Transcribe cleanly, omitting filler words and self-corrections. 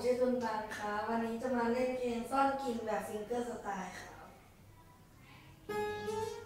ชื่อตุนตันครับวันนี้จะมาเล่นเพลงซ่อนกลิ่นแบบฟิงเกอร์สไตล์ครับ